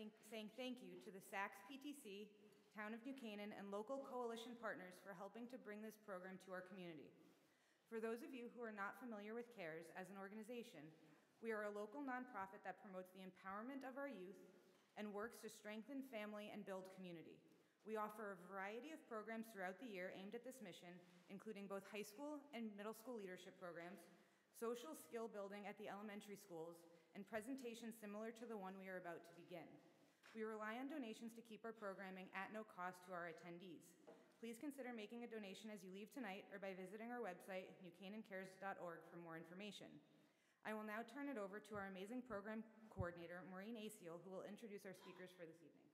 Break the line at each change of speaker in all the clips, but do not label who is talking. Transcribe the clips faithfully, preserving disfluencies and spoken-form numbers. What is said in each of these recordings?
thank, saying thank you to the Saks P T C, Town of New Canaan, and local coalition partners for helping to bring this program to our community. For those of you who are not familiar with CARES as an organization, we are a local nonprofit that promotes the empowerment of our youth and works to strengthen family and build community. We offer a variety of programs throughout the year aimed at this mission, including both high school and middle school leadership programs, social skill building at the elementary schools, and presentations similar to the one we are about to begin. We rely on donations to keep our programming at no cost to our attendees. Please consider making a donation as you leave tonight or by visiting our website, new canaan cares dot org, for more information. I will now turn it over to our amazing program coordinator, Maureen Aciel, who will introduce our speakers for this evening.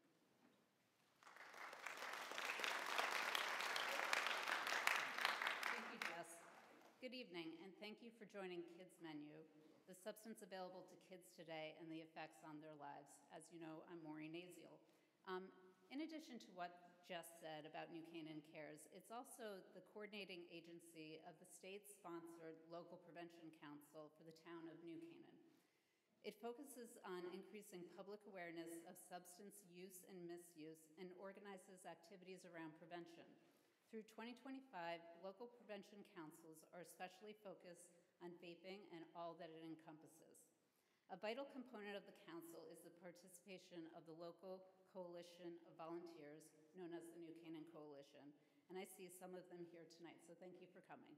Thank you, Jess. Good evening, and thank you for joining Kids Menu, the substance available to kids today and the effects on their lives. As you know, I'm Maureen Aciel. Um, in addition to what Jess said about New Canaan Cares, it's also the coordinating agency of the state-sponsored Local Prevention Council for the town of New Canaan. It focuses on increasing public awareness of substance use and misuse and organizes activities around prevention. Through twenty twenty-five, local prevention councils are especially focused on vaping and all that it encompasses. A vital component of the council is the participation of the local coalition of volunteers known as the New Canaan Coalition, and I see some of them here tonight, so thank you for coming.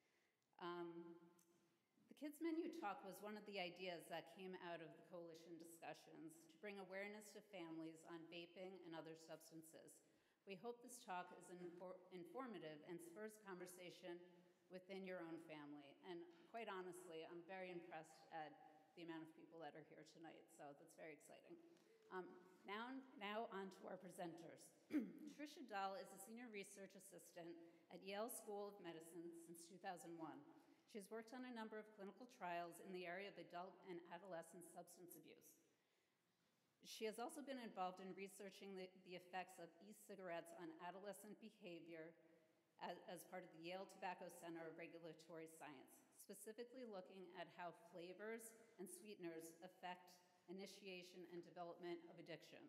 Um, the Kids Menu Talk was one of the ideas that came out of the coalition discussions to bring awareness to families on vaping and other substances. We hope this talk is infor informative and spurs conversation within your own family. And quite honestly, I'm very impressed at the amount of people that are here tonight, so that's very exciting. Um, now, now on to our presenters. Tricia Dahl is a senior research assistant at Yale School of Medicine since two thousand one. She has worked on a number of clinical trials in the area of adult and adolescent substance abuse. She has also been involved in researching the, the effects of e-cigarettes on adolescent behavior as, as part of the Yale Tobacco Center of Regulatory Science, specifically looking at how flavors and sweeteners affect initiation and development of addiction.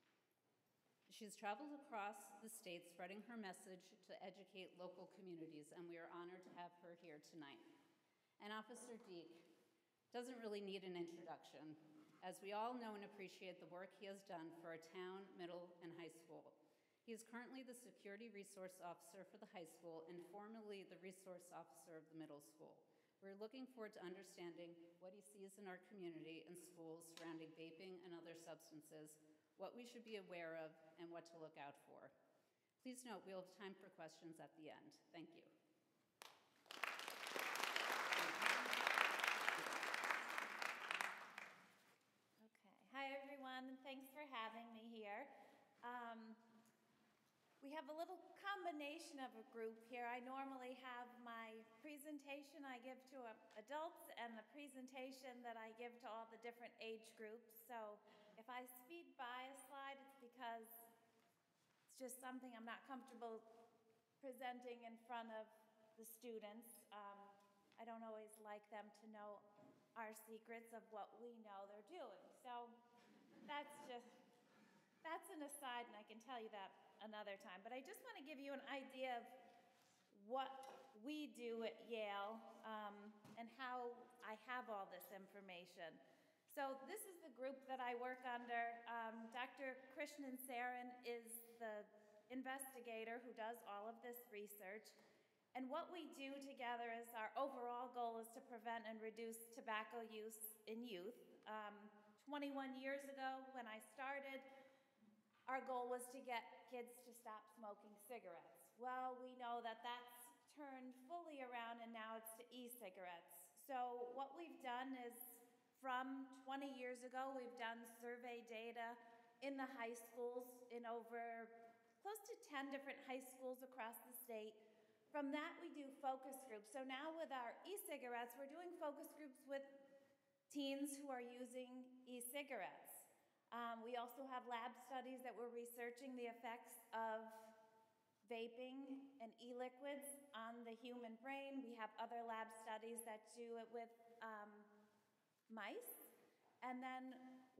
She's traveled across the state spreading her message to educate local communities, and we are honored to have her here tonight. And Officer Deak doesn't really need an introduction, as we all know and appreciate the work he has done for our town, middle, and high school. He is currently the Security Resource Officer for the high school and formerly the Resource Officer of the middle school. We're looking forward to understanding what he sees in our community and schools surrounding vaping and other substances, what we should be aware of, and what to look out for. Please note we'll have time for questions at the end. Thank you.
Okay. Hi, everyone. Thanks for having me here. Um, We have a little combination of a group here. I normally have my presentation I give to uh, adults and the presentation that I give to all the different age groups. So if I speed by a slide, it's because it's just something I'm not comfortable presenting in front of the students. Um, I don't always like them to know our secrets of what we know they're doing. So that's just, that's an aside, and I can tell you that another time. But I just want to give you an idea of what we do at Yale um, and how I have all this information. So this is the group that I work under. Um, Doctor Krishnan Saran is the investigator who does all of this research. And what we do together is our overall goal is to prevent and reduce tobacco use in youth. Um, twenty-one years ago when I started, our goal was to get kids to stop smoking cigarettes. Well, we know that that's turned fully around and now it's to e-cigarettes. So what we've done is from twenty years ago, we've done survey data in the high schools in over close to ten different high schools across the state. From that, we do focus groups. So now with our e-cigarettes, we're doing focus groups with teens who are using e-cigarettes. Um, we also have lab studies that we're researching the effects of vaping and e-liquids on the human brain. We have other lab studies that do it with um, mice. And then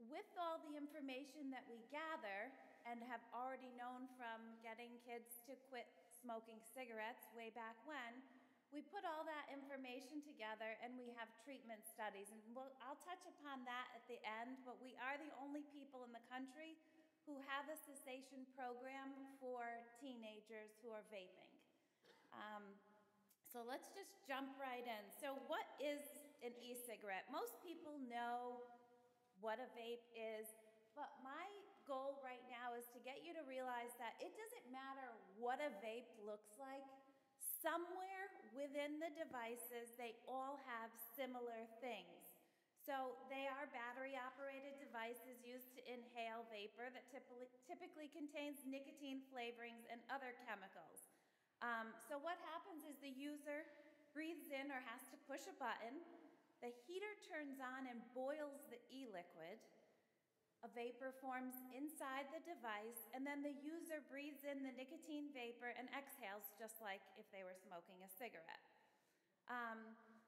with all the information that we gather and have already known from getting kids to quit smoking cigarettes way back when, we put all that information together and we have treatment studies. And we'll, I'll touch upon that at the end, but we are the only people in the country who have a cessation program for teenagers who are vaping. Um, so let's just jump right in. So what is an e-cigarette? Most people know what a vape is, but my goal right now is to get you to realize that it doesn't matter what a vape looks like. Somewhere within the devices, they all have similar things. So they are battery-operated devices used to inhale vapor that typically, typically contains nicotine flavorings and other chemicals. Um, so what happens is the user breathes in or has to push a button. The heater turns on and boils the e-liquid. A vapor forms inside the device, and then the user breathes in the nicotine vapor and exhales just like if they were smoking a cigarette. Um,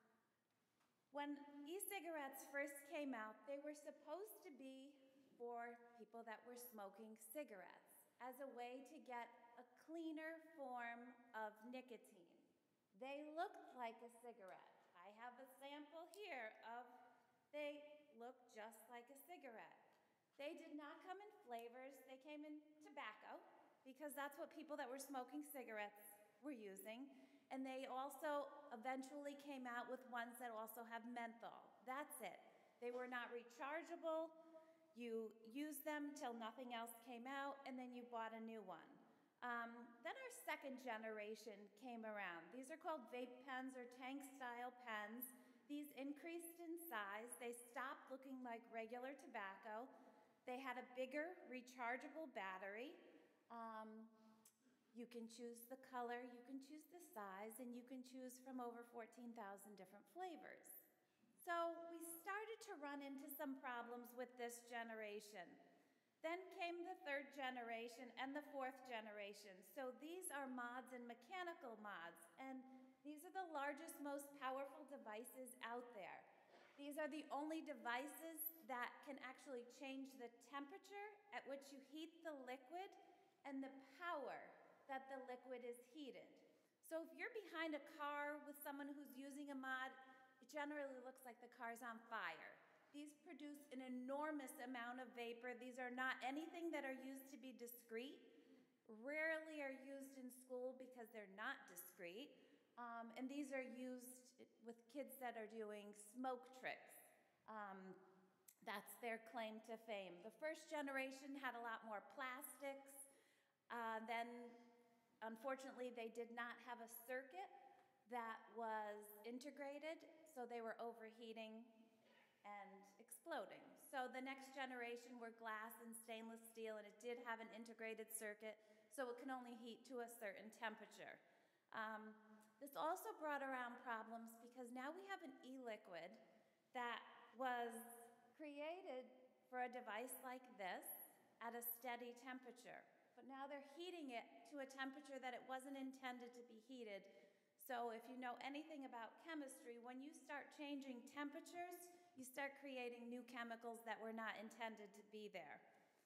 when e-cigarettes first came out, they were supposed to be for people that were smoking cigarettes as a way to get a cleaner form of nicotine. They looked like a cigarette. I have a sample here of, they look just like a cigarette. They did not come in flavors, they came in tobacco, because that's what people that were smoking cigarettes were using. And they also eventually came out with ones that also have menthol. That's it. They were not rechargeable. You used them till nothing else came out, and then you bought a new one. Um, then our second generation came around. These are called vape pens or tank-style pens. These increased in size. They stopped looking like regular tobacco. They had a bigger rechargeable battery. Um, you can choose the color, you can choose the size, and you can choose from over fourteen thousand different flavors. So we started to run into some problems with this generation. Then came the third generation and the fourth generation. So these are mods and mechanical mods, and these are the largest, most powerful devices out there. These are the only devices that can actually change the temperature at which you heat the liquid and the power that the liquid is heated. So if you're behind a car with someone who's using a mod, it generally looks like the car's on fire. These produce an enormous amount of vapor. These are not anything that are used to be discreet, rarely are used in school because they're not discreet, um, and these are used with kids that are doing smoke tricks. Um, That's their claim to fame. The first generation had a lot more plastics. Uh, then, unfortunately, they did not have a circuit that was integrated, so they were overheating and exploding. So the next generation were glass and stainless steel, and it did have an integrated circuit, so it can only heat to a certain temperature. Um, this also brought around problems because now we have an e-liquid that was created for a device like this at a steady temperature. But now they're heating it to a temperature that it wasn't intended to be heated. So if you know anything about chemistry, when you start changing temperatures, you start creating new chemicals that were not intended to be there.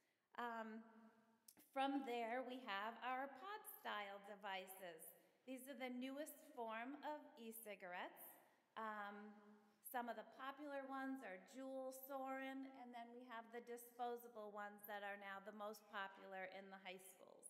Um, from there, we have our pod-style devices. These are the newest form of e-cigarettes. Um, Some of the popular ones are Juul, Soren, and then we have the disposable ones that are now the most popular in the high schools.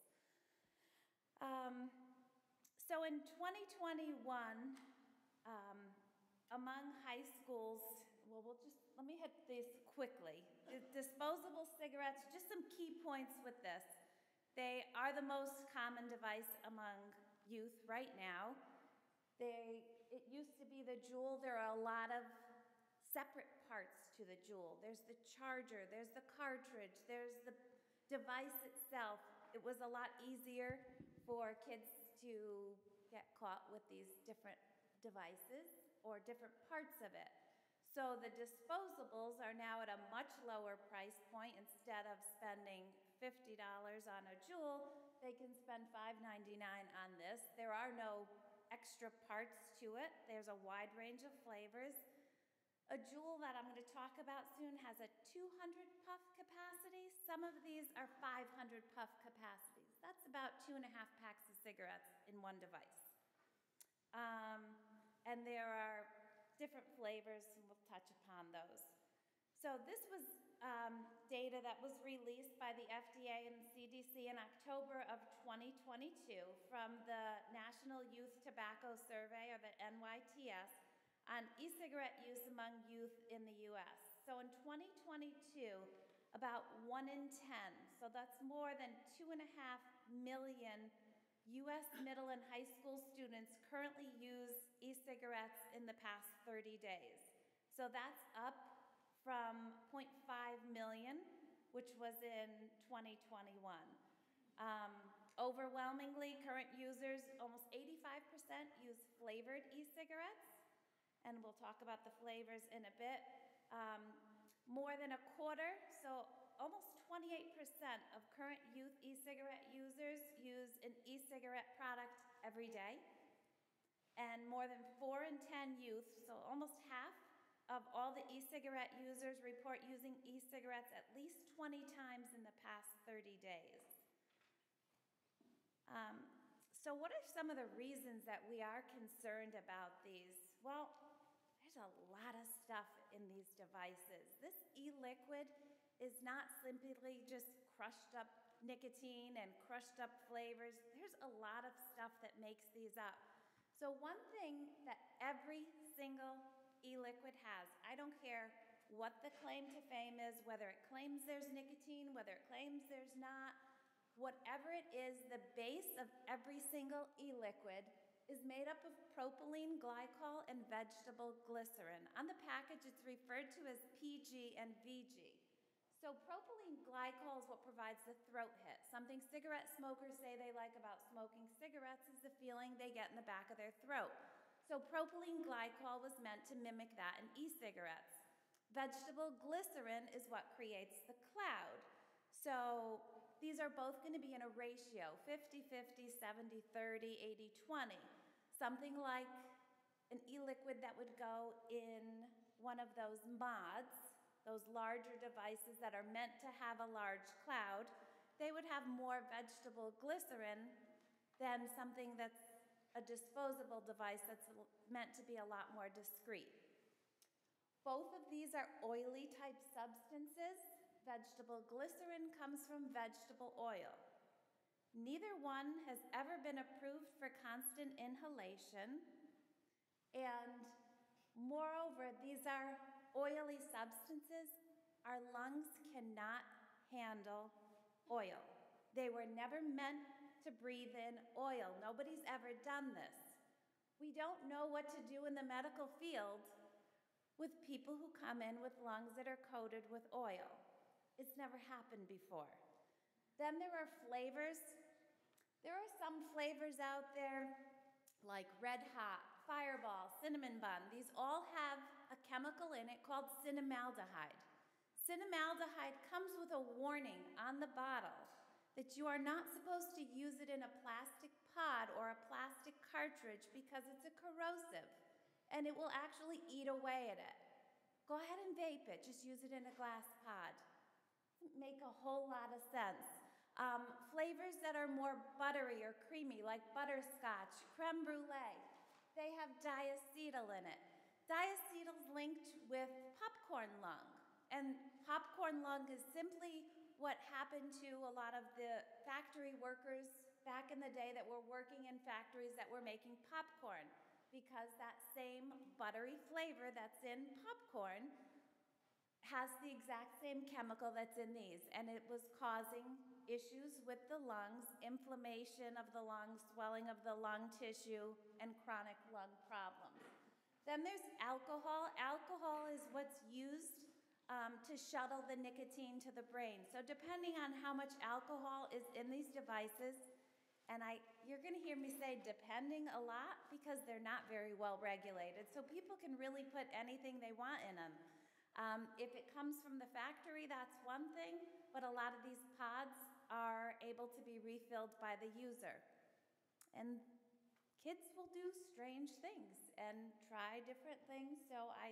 Um, so in twenty twenty-one, um, among high schools, well, we'll just, let me hit this quickly. The disposable cigarettes, just some key points with this. They are the most common device among youth right now. They, it used to be the Juul. There are a lot of separate parts to the Juul. There's the charger, there's the cartridge, there's the device itself. It was a lot easier for kids to get caught with these different devices or different parts of it. So the disposables are now at a much lower price point. Instead of spending fifty dollars on a Juul, they can spend five ninety-nine on this. There are no extra parts to it. There's a wide range of flavors. A jewel that I'm going to talk about soon has a two hundred puff capacity. Some of these are five hundred puff capacities. That's about two and a half packs of cigarettes in one device. Um, and there are different flavors, and we'll touch upon those. So this was um, data that was released by the F D A and C D C in October of twenty twenty-two from the National Youth Tobacco Survey, or the N Y T S, on e-cigarette use among youth in the U S. So in twenty twenty-two, about one in ten, so that's more than two and a half million U S middle and high school students currently use e-cigarettes in the past thirty days. So that's up from zero point five million, which was in twenty twenty-one. Um, overwhelmingly, current users, almost eighty-five percent use flavored e-cigarettes, and we'll talk about the flavors in a bit. Um, more than a quarter, so almost twenty-eight percent of current youth e-cigarette users use an e-cigarette product every day. And more than four in ten youth, so almost half of all the e-cigarette users report using e-cigarettes at least twenty times in the past thirty days. Um, so what are some of the reasons that we are concerned about these? Well, there's a lot of stuff in these devices. This e-liquid is not simply just crushed up nicotine and crushed up flavors. There's a lot of stuff that makes these up. So one thing that every single e-liquid has, I don't care what the claim to fame is, whether it claims there's nicotine, whether it claims there's not, whatever it is, the base of every single e-liquid is made up of propylene glycol and vegetable glycerin. On the package, it's referred to as P G and V G. So propylene glycol is what provides the throat hit. Something cigarette smokers say they like about smoking cigarettes is the feeling they get in the back of their throat. So propylene glycol was meant to mimic that in e-cigarettes. Vegetable glycerin is what creates the cloud. So these are both going to be in a ratio, fifty fifty, seventy thirty, eighty twenty. Something like an e-liquid that would go in one of those mods, those larger devices that are meant to have a large cloud, they would have more vegetable glycerin than something that's a disposable device that's meant to be a lot more discreet. Both of these are oily type substances. Vegetable glycerin comes from vegetable oil. Neither one has ever been approved for constant inhalation, and moreover, these are oily substances. Our lungs cannot handle oil. They were never meant to breathe in oil. Nobody's ever done this. We don't know what to do in the medical field with people who come in with lungs that are coated with oil. It's never happened before. Then there are flavors. There are some flavors out there like Red Hot, Fireball, Cinnamon Bun. These all have a chemical in it called cinnamaldehyde. Cinnamaldehyde comes with a warning on the bottle that you are not supposed to use it in a plastic pod or a plastic cartridge because it's a corrosive and it will actually eat away at it. Go ahead and vape it, just use it in a glass pod. Doesn't make a whole lot of sense. Um, flavors that are more buttery or creamy, like butterscotch, creme brulee, they have diacetyl in it. Diacetyl's linked with popcorn lung, and popcorn lung is simply what happened to a lot of the factory workers back in the day that were working in factories that were making popcorn, because that same buttery flavor that's in popcorn has the exact same chemical that's in these, and it was causing issues with the lungs, inflammation of the lungs, swelling of the lung tissue, and chronic lung problems. Then there's alcohol. Alcohol is what's used um, to shuttle the nicotine to the brain. So depending on how much alcohol is in these devices, and I, you're going to hear me say depending a lot because they're not very well regulated. So people can really put anything they want in them. Um, if it comes from the factory, that's one thing, but a lot of these pods are able to be refilled by the user. And kids will do strange things and try different things, so I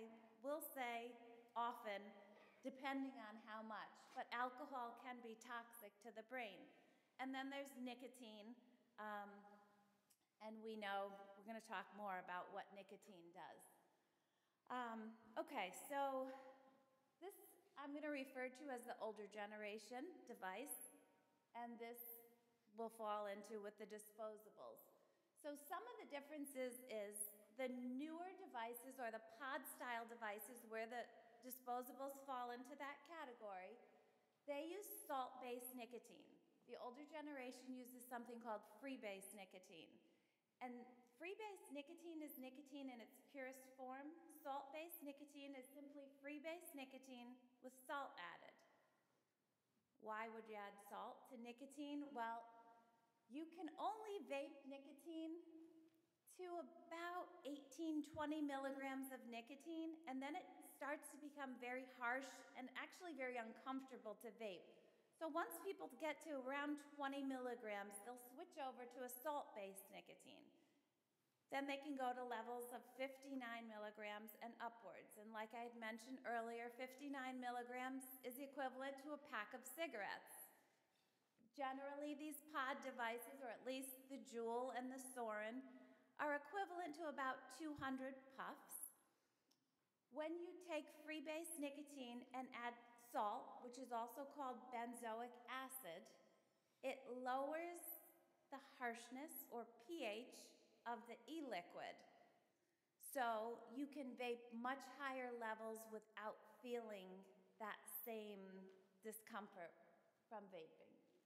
will say often, depending on how much, but alcohol can be toxic to the brain. And then there's nicotine, um, and we know, we're gonna talk more about what nicotine does. Um, okay, so this I'm gonna refer to as the older generation device, and this will fall into with the disposables. So some of the differences is the newer devices or the pod style devices where the disposables fall into that category, they use salt-based nicotine. The older generation uses something called free-base nicotine. And free-base nicotine is nicotine in its purest form. Salt-based nicotine is simply free-base nicotine with salt added. Why would you add salt to nicotine? Well, you can only vape nicotine to about eighteen, twenty milligrams of nicotine, and then it starts to become very harsh and actually very uncomfortable to vape. So once people get to around twenty milligrams, they'll switch over to a salt-based nicotine. Then they can go to levels of fifty-nine milligrams and upwards. And like I had mentioned earlier, fifty-nine milligrams is the equivalent to a pack of cigarettes. Generally, these pod devices, or at least the Juul and the Sorin, are equivalent to about two hundred puffs. When you take free-base nicotine and add salt, which is also called benzoic acid, it lowers the harshness or pH of the e-liquid. So you can vape much higher levels without feeling that same discomfort from vaping.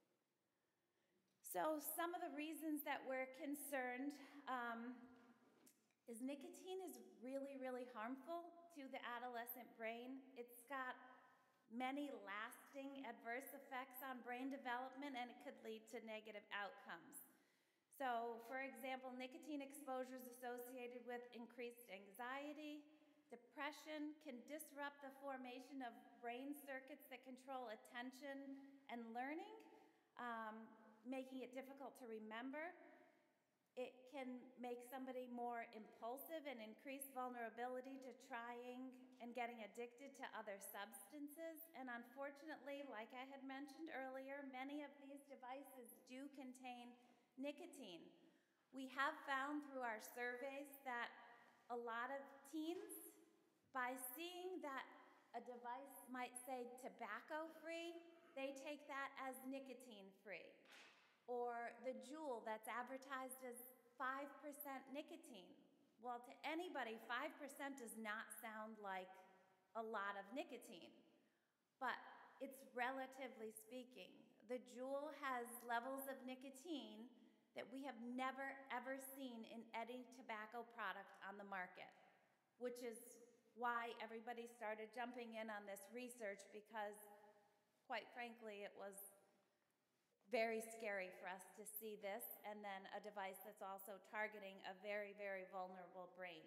So some of the reasons that we're concerned um, is nicotine is really, really harmful to the adolescent brain. It's got many lasting adverse effects on brain development, and it could lead to negative outcomes. So, for example, nicotine exposure is associated with increased anxiety, depression, can disrupt the formation of brain circuits that control attention and learning, um, making it difficult to remember. It can make somebody more impulsive and increase vulnerability to trying and getting addicted to other substances. And unfortunately, like I had mentioned earlier, many of these devices do contain nicotine. We have found through our surveys that a lot of teens, by seeing that a device might say tobacco-free, they take that as nicotine-free. Or the Juul that's advertised as five percent nicotine. Well, to anybody, five percent does not sound like a lot of nicotine, but it's relatively speaking. The Juul has levels of nicotine that we have never, ever seen in any tobacco product on the market, which is why everybody started jumping in on this research, because, quite frankly, it was very scary for us to see this, and then a device that's also targeting a very, very vulnerable brain.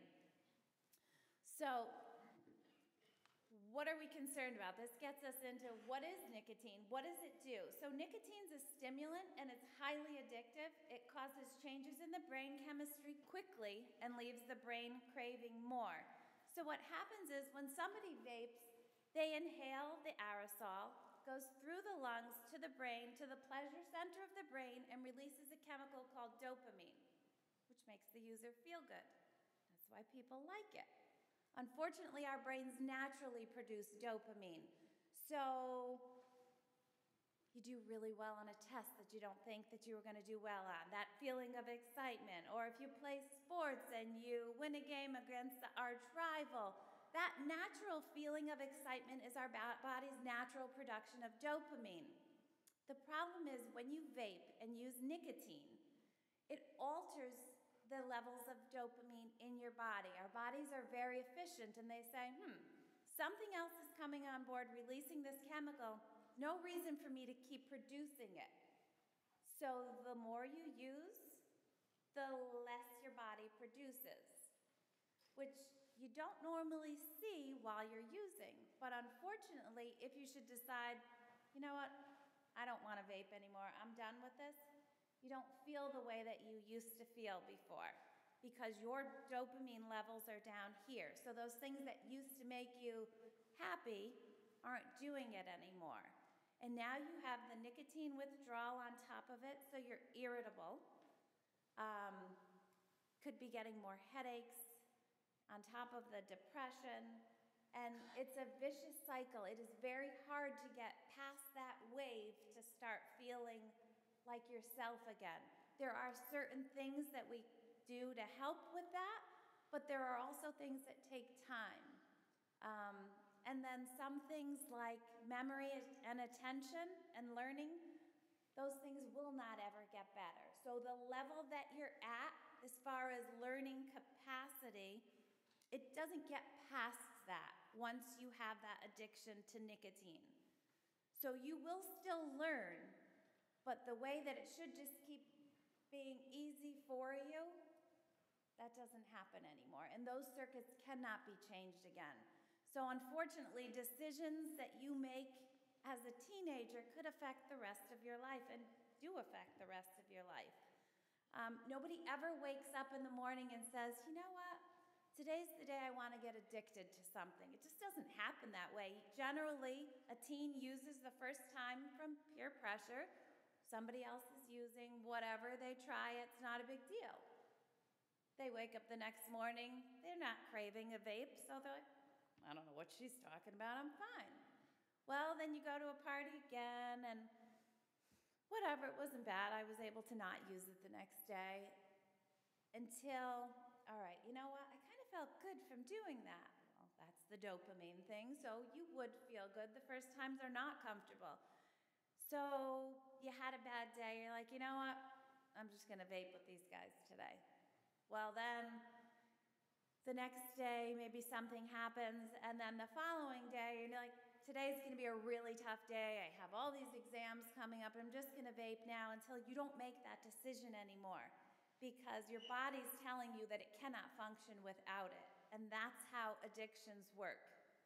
So, what are we concerned about? This gets us into what is nicotine? What does it do? So nicotine's a stimulant and it's highly addictive. It causes changes in the brain chemistry quickly and leaves the brain craving more. So what happens is when somebody vapes, they inhale the aerosol, goes through the lungs to the brain, to the pleasure center of the brain, and releases a chemical called dopamine, which makes the user feel good. That's why people like it. Unfortunately, our brains naturally produce dopamine. So you do really well on a test that you don't think that you were going to do well on, that feeling of excitement. Or if you play sports and you win a game against the arch rival, that natural feeling of excitement is our body's natural production of dopamine. The problem is when you vape and use nicotine, it alters the levels of dopamine in your body. Our bodies are very efficient, and they say, hmm, something else is coming on board, releasing this chemical. No reason for me to keep producing it. So the more you use, the less your body produces, which you don't normally see while you're using. But unfortunately, if you should decide, you know what, I don't want to vape anymore, I'm done with this, you don't feel the way that you used to feel before. because your dopamine levels are down here. So those things that used to make you happy aren't doing it anymore. And now you have the nicotine withdrawal on top of it, so you're irritable. Um, could be getting more headaches on top of the depression. And it's a vicious cycle. It is very hard to get past that wave to start feeling like yourself again. There are certain things that we do to help with that, but there are also things that take time. Um, and then some things like memory and attention and learning, those things will not ever get better. So the level that you're at as far as learning capacity, it doesn't get past that once you have that addiction to nicotine. So you will still learn, but the way that it should just keep being easy for you, that doesn't happen anymore. And those circuits cannot be changed again. So unfortunately, decisions that you make as a teenager could affect the rest of your life and do affect the rest of your life. Um, nobody ever wakes up in the morning and says, you know what? Today's the day I want to get addicted to something. It just doesn't happen that way. Generally, a teen uses the first time from peer pressure. Somebody else is using whatever, they try, it's not a big deal. They wake up the next morning, they're not craving a vape, so they're like, I don't know what she's talking about, I'm fine. Well, then you go to a party again, and whatever, it wasn't bad. I was able to not use it the next day until, all right, you know what? I kind of felt good from doing that. Well, that's the dopamine thing, so you would feel good. The first times are not comfortable. So you had a bad day, you're like, you know what? I'm just gonna vape with these guys today. Well, then the next day, maybe something happens, and then the following day, you're like, today's gonna be a really tough day. I have all these exams coming up. I'm just gonna vape now until you don't make that decision anymore because your body's telling you that it cannot function without it. And that's how addictions work.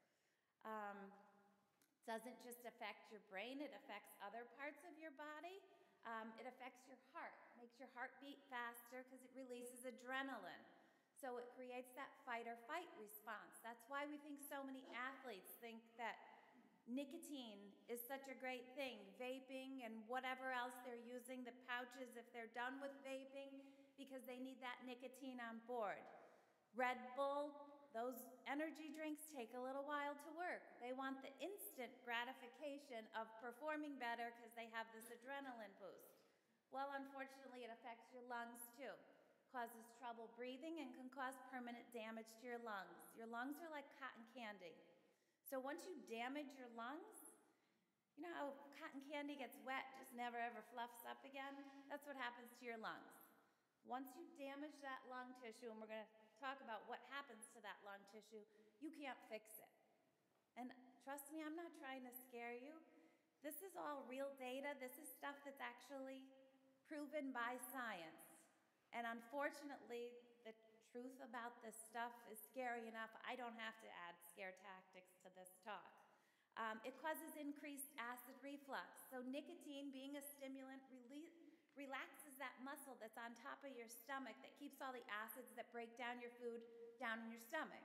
Um, doesn't just affect your brain, it affects other parts of your body. Um, it affects your heart, makes your heart beat faster because it releases adrenaline. So it creates that fight or fight response. That's why we think so many athletes think that nicotine is such a great thing. Vaping and whatever else they're using, the pouches if they're done with vaping, because they need that nicotine on board. Red Bull, those energy drinks take a little while to work. They want the instant gratification of performing better because they have this adrenaline boost. Well, unfortunately, it affects your lungs too. Causes trouble breathing and can cause permanent damage to your lungs. Your lungs are like cotton candy. So once you damage your lungs, you know how cotton candy gets wet, just never ever fluffs up again? That's what happens to your lungs. Once you damage that lung tissue, and we're going to talk about what happens to that lung tissue, you can't fix it. And trust me, I'm not trying to scare you. This is all real data. This is stuff that's actually proven by science. And unfortunately, the truth about this stuff is scary enough. I don't have to add scare tactics to this talk. Um, it causes increased acid reflux. So nicotine, being a stimulant, rele- relaxes that muscle that's on top of your stomach that keeps all the acids that break down your food down in your stomach.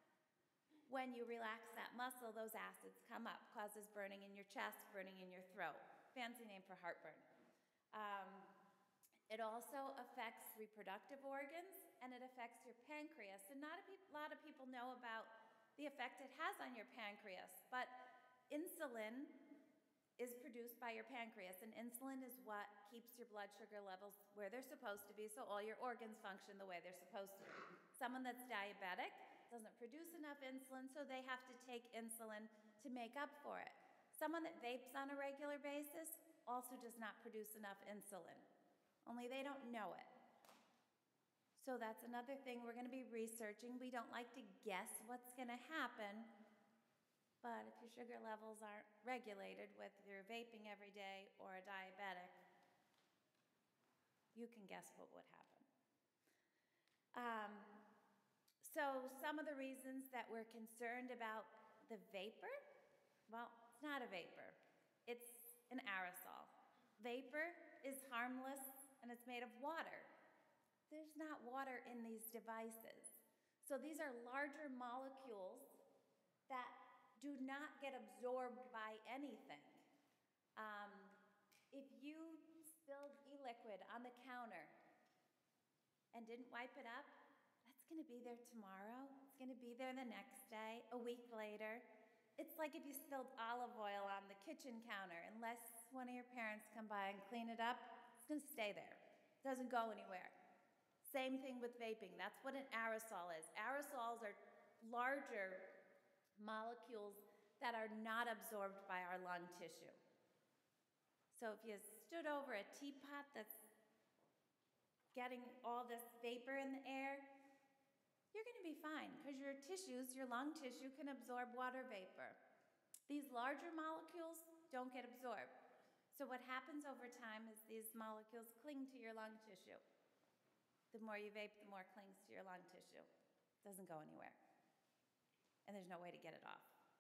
When you relax that muscle, those acids come up, causes burning in your chest, burning in your throat. Fancy name for heartburn. Um, It also affects reproductive organs, and it affects your pancreas. And not a pe- lot of people know about the effect it has on your pancreas, but insulin is produced by your pancreas, and insulin is what keeps your blood sugar levels where they're supposed to be, so all your organs function the way they're supposed to. Someone that's diabetic doesn't produce enough insulin, so they have to take insulin to make up for it. Someone that vapes on a regular basis also does not produce enough insulin. Only they don't know it. So that's another thing we're going to be researching. We don't like to guess what's going to happen, but if your sugar levels aren't regulated, whether you're vaping every day or a diabetic, you can guess what would happen. Um, so some of the reasons that we're concerned about the vapor, well, it's not a vapor. It's an aerosol. Vapor is harmless, and it's made of water. there's not water in these devices. So these are larger molecules that do not get absorbed by anything. Um, if you spilled e-liquid on the counter and didn't wipe it up, that's gonna be there tomorrow. It's gonna be there the next day, a week later. It's like if you spilled olive oil on the kitchen counter, unless one of your parents come by and clean it up, it's gonna stay there. It doesn't go anywhere. Same thing with vaping. That's what an aerosol is. Aerosols are larger molecules that are not absorbed by our lung tissue. So if you stood over a teapot that's getting all this vapor in the air, you're gonna be fine because your tissues, your lung tissue, can absorb water vapor. These larger molecules don't get absorbed. So what happens over time is these molecules cling to your lung tissue. The more you vape, the more it clings to your lung tissue. It doesn't go anywhere. And there's no way to get it off.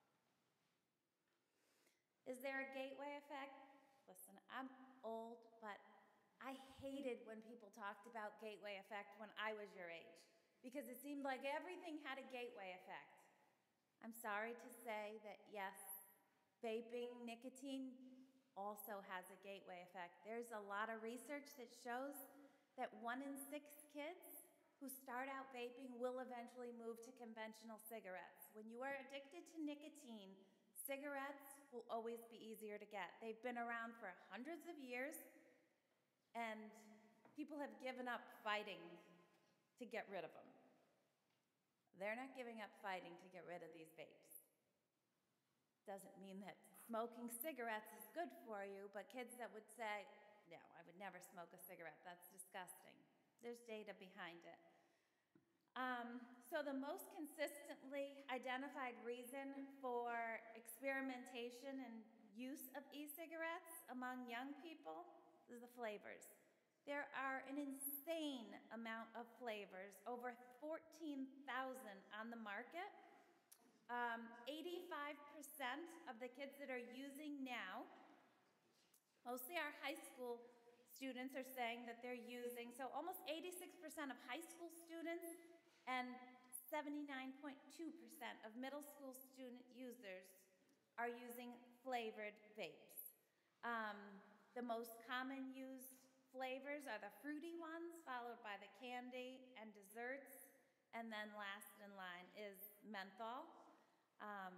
Is there a gateway effect? Listen, I'm old, but I hated when people talked about gateway effect when I was your age, because it seemed like everything had a gateway effect. I'm sorry to say that yes, vaping, nicotine also has a gateway effect. There's a lot of research that shows that one in six kids who start out vaping will eventually move to conventional cigarettes. When you are addicted to nicotine, cigarettes will always be easier to get. They've been around for hundreds of years, and people have given up fighting to get rid of them. They're not giving up fighting to get rid of these vapes. Doesn't mean that smoking cigarettes is good for you, but kids that would say, no, I would never smoke a cigarette, that's disgusting. There's data behind it. Um, so the most consistently identified reason for experimentation and use of e-cigarettes among young people is the flavors. There are an insane amount of flavors, over fourteen thousand on the market. Um, eighty-five percent of the kids that are using now, mostly our high school students, are saying that they're using, so almost eighty-six percent of high school students and seventy-nine point two percent of middle school student users are using flavored vapes. Um, the most common used flavors are the fruity ones, followed by the candy and desserts, and then last in line is menthol. Um,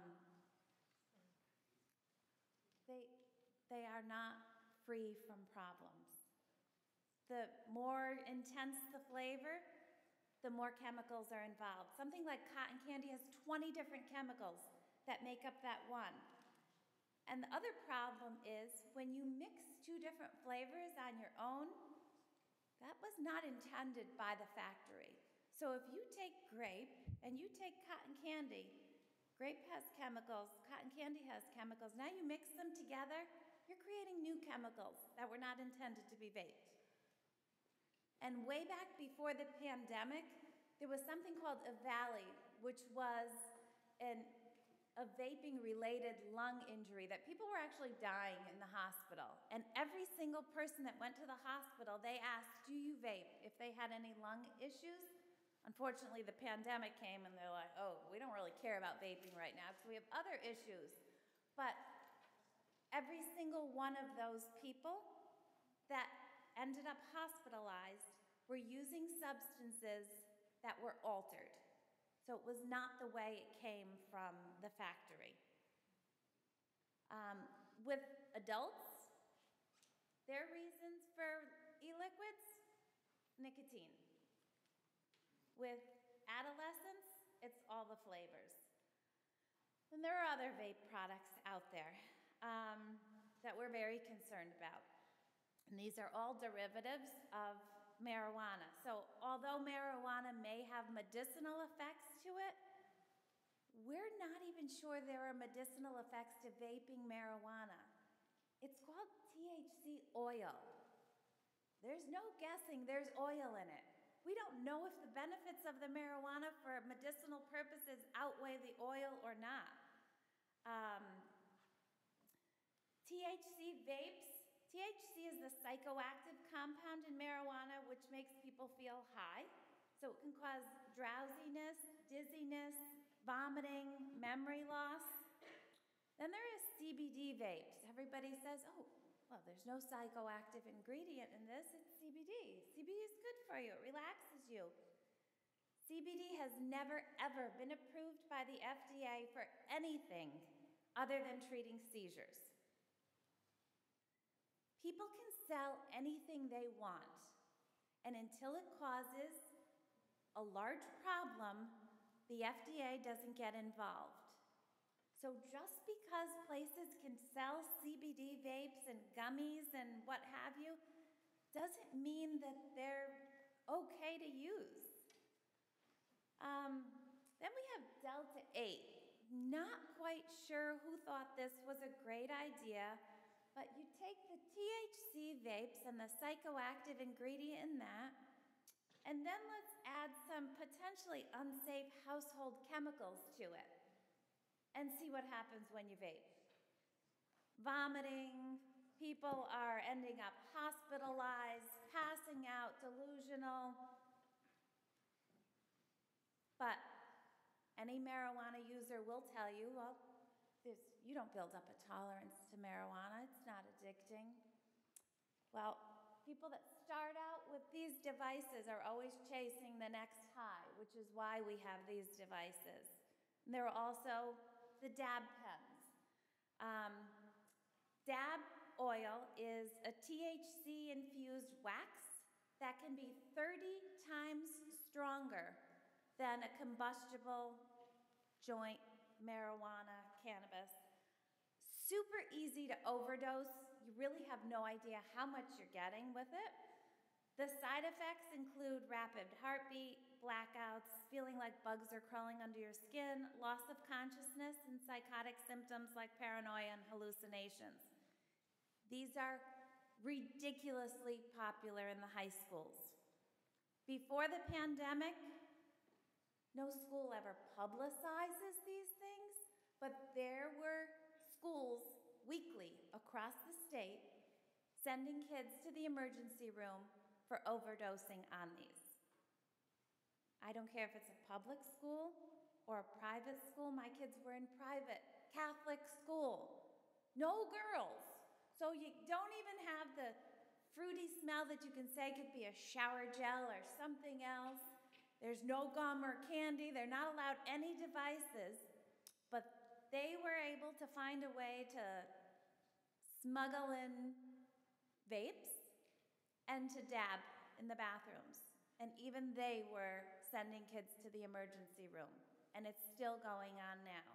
they, they are not free from problems. The more intense the flavor, the more chemicals are involved. Something like cotton candy has twenty different chemicals that make up that one. And the other problem is when you mix two different flavors on your own, that was not intended by the factory. So if you take grape and you take cotton candy, grape has chemicals, cotton candy has chemicals. Now you mix them together, you're creating new chemicals that were not intended to be vaped. And way back before the pandemic, there was something called a valley, which was an, a vaping-related lung injury that people were actually dying in the hospital. And every single person that went to the hospital, they asked, do you vape, if they had any lung issues? Unfortunately, the pandemic came and they're like, oh, we don't really care about vaping right now because we have other issues. But every single one of those people that ended up hospitalized were using substances that were altered. So it was not the way it came from the factory. Um, with adults, their reasons for e-liquids, nicotine. With adolescents, it's all the flavors. And there are other vape products out there um, that we're very concerned about. And these are all derivatives of marijuana. So although marijuana may have medicinal effects to it, we're not even sure there are medicinal effects to vaping marijuana. It's called T H C oil. There's no guessing there's oil in it. We don't know if the benefits of the marijuana for medicinal purposes outweigh the oil or not. Um, T H C vapes, T T H C is the psychoactive compound in marijuana which makes people feel high. So it can cause drowsiness, dizziness, vomiting, memory loss. Then there is C B D vapes. Everybody says, oh, well, there's no psychoactive ingredient in this, it's C B D. C B D is good for you, it relaxes you. C B D has never, ever been approved by the F D A for anything other than treating seizures. People can sell anything they want, and until it causes a large problem, the F D A doesn't get involved. So just because places can sell C B D vapes and gummies and what have you, doesn't mean that they're okay to use. Um, then we have Delta eight. Not quite sure who thought this was a great idea, but you take the T H C vapes and the psychoactive ingredient in that, and then let's add some potentially unsafe household chemicals to it and see what happens when you vape. Vomiting, people are ending up hospitalized, passing out, delusional. But any marijuana user will tell you, well, this, you don't build up a tolerance to marijuana, it's not addicting. Well, people that start out with these devices are always chasing the next high, which is why we have these devices. And there are also the dab pens. Um, dab oil is a T H C-infused wax that can be thirty times stronger than a combustible joint marijuana cannabis. Super easy to overdose. You really have no idea how much you're getting with it. The side effects include rapid heartbeat, blackouts, feeling like bugs are crawling under your skin, loss of consciousness, and psychotic symptoms like paranoia and hallucinations. These are ridiculously popular in the high schools. Before the pandemic, no school ever publicizes these things, but there were schools weekly across the state sending kids to the emergency room for overdosing on these. I don't care if it's a public school or a private school. My kids were in private Catholic school. No girls. So you don't even have the fruity smell that you can say could be a shower gel or something else. There's no gum or candy. They're not allowed any devices. But they were able to find a way to smuggle in vapes and to dab in the bathrooms. And even they were sending kids to the emergency room. And it's still going on now.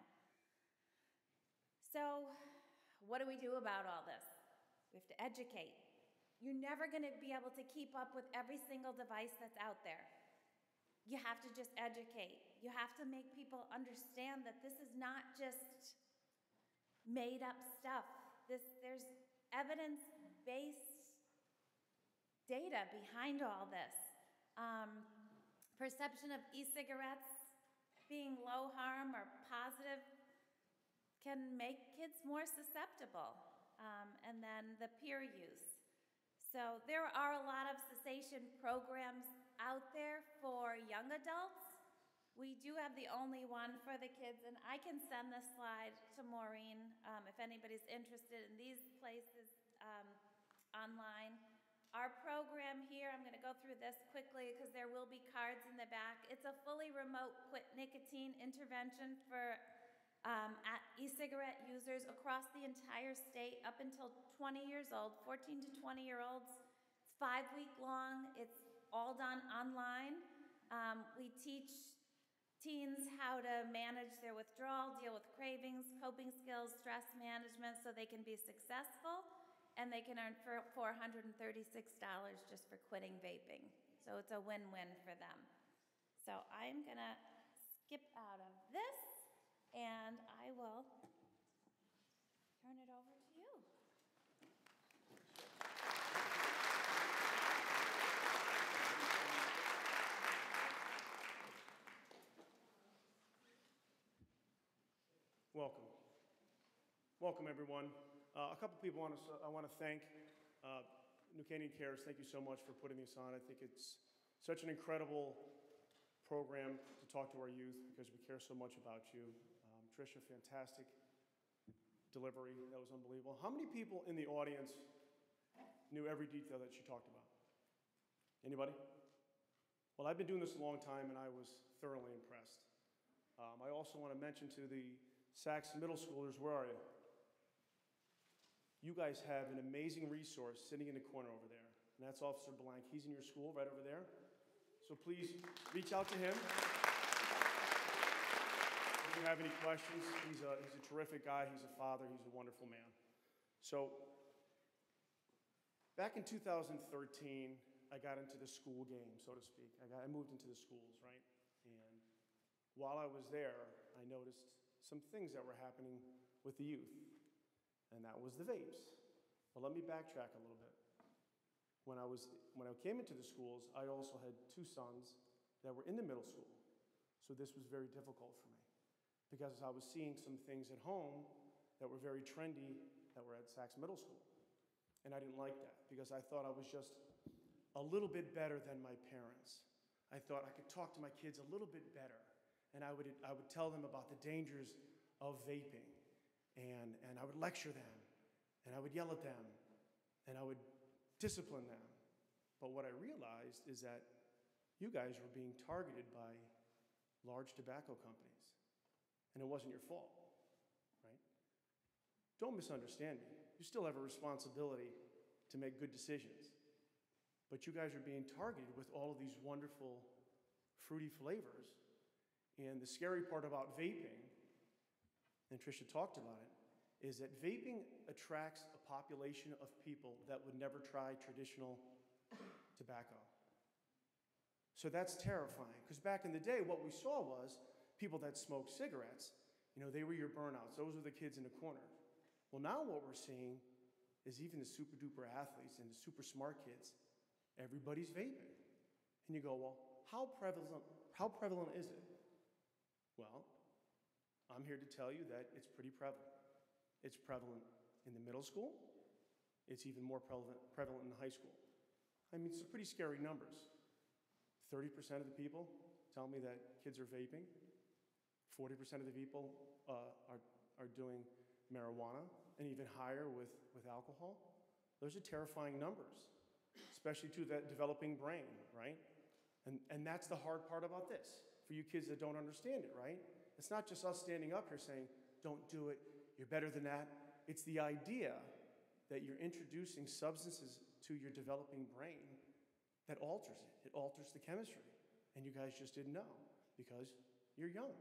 So what do we do about all this? We have to educate. You're never going to be able to keep up with every single device that's out there. You have to just educate. You have to make people understand that this is not just made up stuff. This, there's evidence-based data behind all this. Um, perception of e-cigarettes being low harm or positive can make kids more susceptible. Um, and then the peer use. So there are a lot of cessation programs out there for young adults. We do have the only one for the kids, and I can send this slide to Maureen um, if anybody's interested in these places um, online. Our program here, I'm going to go through this quickly because there will be cards in the back. It's a fully remote quit nicotine intervention for um, e-cigarette users across the entire state up until twenty years old, fourteen to twenty year olds. It's five week long. It's all done online. Um, we teach teens how to manage their withdrawal, deal with cravings, coping skills, stress management so they can be successful. And they can earn four hundred thirty-six dollars just for quitting vaping. So it's a win-win for them. So I'm going to skip out of this, and I will turn it over to you.
Welcome. Welcome, everyone. Uh, a couple people want to, I want to thank. New Canaan Cares, thank you so much for putting this on. I think it's such an incredible program to talk to our youth because we care so much about you. Um, Tricia, fantastic delivery. That was unbelievable. How many people in the audience knew every detail that she talked about? Anybody? Well, I've been doing this a long time, and I was thoroughly impressed. Um, I also want to mention to the Saxon middle schoolers, where are you? You guys have an amazing resource sitting in the corner over there, and that's Officer Blank. He's in your school right over there. So please reach out to him. If you have any questions, he's a, he's a terrific guy. He's a father. He's a wonderful man. So back in two thousand thirteen, I got into the school game, so to speak. I, got, I moved into the schools, right? And while I was there, I noticed some things that were happening with the youth, and that was the vapes. But let me backtrack a little bit. When I, was, when I came into the schools, I also had two sons that were in the middle school. So this was very difficult for me because I was seeing some things at home that were very trendy that were at Sax Middle School. And I didn't like that because I thought I was just a little bit better than my parents. I thought I could talk to my kids a little bit better. And I would, I would tell them about the dangers of vaping. And, and I would lecture them. And I would yell at them. And I would discipline them. But what I realized is that you guys were being targeted by large tobacco companies. And it wasn't your fault, right? Don't misunderstand me. You still have a responsibility to make good decisions. But you guys are being targeted with all of these wonderful fruity flavors. And the scary part about vaping, and Tricia talked about it, is that vaping attracts a population of people that would never try traditional tobacco. So that's terrifying, because back in the day, what we saw was people that smoked cigarettes, you know, they were your burnouts. Those were the kids in the corner. Well, now what we're seeing is even the super duper athletes and the super smart kids, everybody's vaping. And you go, well, how prevalent, how prevalent is it? Well, I'm here to tell you that it's pretty prevalent. It's prevalent in the middle school. It's even more prevalent, prevalent in the high school. I mean, it's pretty scary numbers. thirty percent of the people tell me that kids are vaping. forty percent of the people uh, are, are doing marijuana, and even higher with, with alcohol. Those are terrifying numbers, especially to that developing brain, right? And, and that's the hard part about this, for you kids that don't understand it, right? It's not just us standing up here saying, don't do it, you're better than that. It's the idea that you're introducing substances to your developing brain that alters it. It alters the chemistry. And you guys just didn't know because you're young.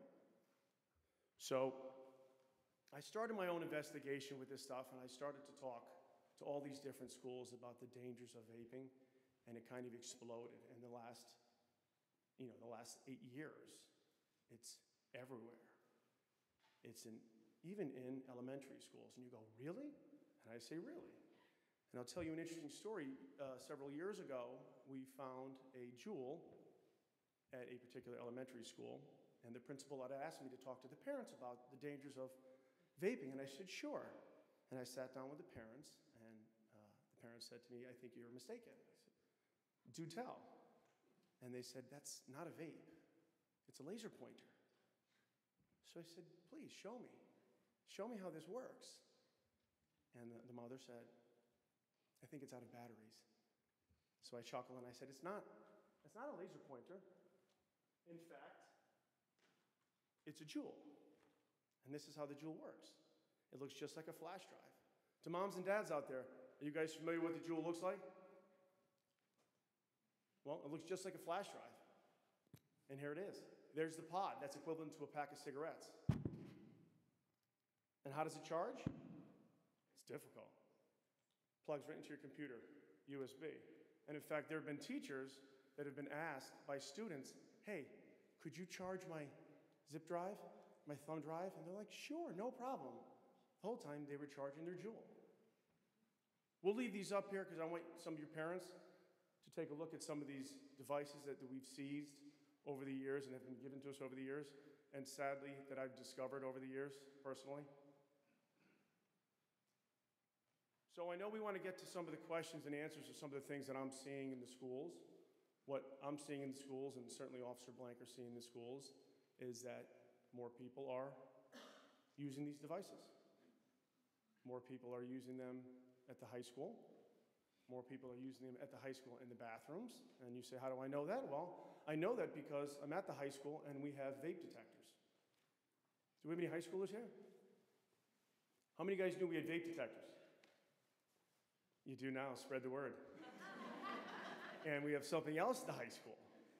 So I started my own investigation with this stuff, and I started to talk to all these different schools about the dangers of vaping, and it kind of exploded in the last, you know, the last eight years. It's everywhere. It's in, even in elementary schools. And you go, really? And I say, really? And I'll tell you an interesting story. Uh, several years ago, we found a jewel at a particular elementary school, and the principal had asked me to talk to the parents about the dangers of vaping, and I said, sure. And I sat down with the parents, and uh, the parents said to me, I think you're mistaken. I said, do tell. And they said, that's not a vape. It's a laser pointer. So I said, please, show me. Show me how this works. And the, the mother said, I think it's out of batteries. So I chuckled, and I said, it's not, it's not a laser pointer. In fact, it's a jewel. And this is how the jewel works. It looks just like a flash drive. To moms and dads out there, are you guys familiar with what the jewel looks like? Well, it looks just like a flash drive. And here it is. There's the pod. That's equivalent to a pack of cigarettes. And how does it charge? It's difficult. Plugs right into your computer, U S B. And in fact, there have been teachers that have been asked by students, hey, could you charge my zip drive? My thumb drive? And they're like, sure, no problem. The whole time they were charging their jewel. We'll leave these up here because I want some of your parents to take a look at some of these devices that, that we've seized over the years and have been given to us over the years, and sadly that I've discovered over the years personally. So I know we want to get to some of the questions and answers to some of the things that I'm seeing in the schools. What I'm seeing in the schools, and certainly Officer Blanker seeing in the schools, is that more people are using these devices. More people are using them at the high school. More people are using them at the high school in the bathrooms. And you say, how do I know that? Well, I know that because I'm at the high school and we have vape detectors. Do we have any high schoolers here? How many of you guys knew we had vape detectors? You do now, spread the word. And we have something else at the high school.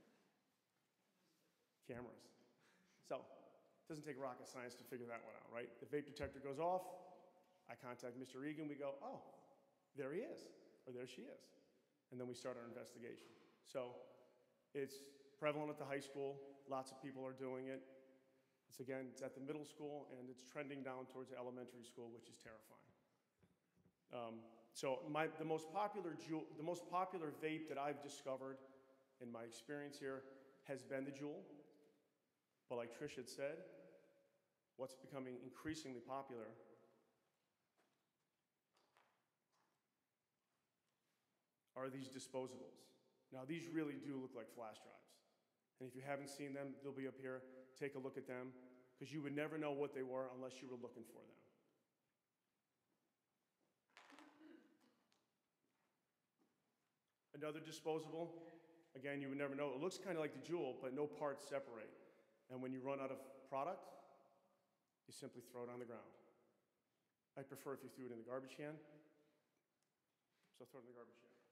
Cameras. So, it doesn't take rocket science to figure that one out, right? The vape detector goes off, I contact Mister Egan, we go, oh, there he is, or there she is. And then we start our investigation. So, it's prevalent at the high school, lots of people are doing it. It's again, it's at the middle school, and it's trending down towards elementary school, which is terrifying. Um, so my, the, most popular Juul, the most popular vape that I've discovered in my experience here has been the Juul. But like Trish had said, what's becoming increasingly popular are these disposables. Now these really do look like flash drives. And if you haven't seen them, they'll be up here. Take a look at them, because you would never know what they were unless you were looking for them. Another disposable, again, you would never know. It looks kind of like the Juul, but no parts separate. And when you run out of product, you simply throw it on the ground. I'd prefer if you threw it in the garbage can, so throw it in the garbage can.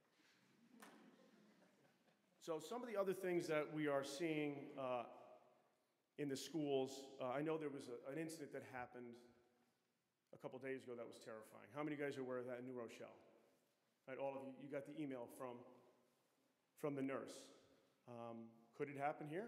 So some of the other things that we are seeing uh, in the schools, uh, I know there was a, an incident that happened a couple days ago that was terrifying. How many of you guys are aware of that in New Rochelle? Right, all of you, you got the email from, from the nurse. Um, could it happen here?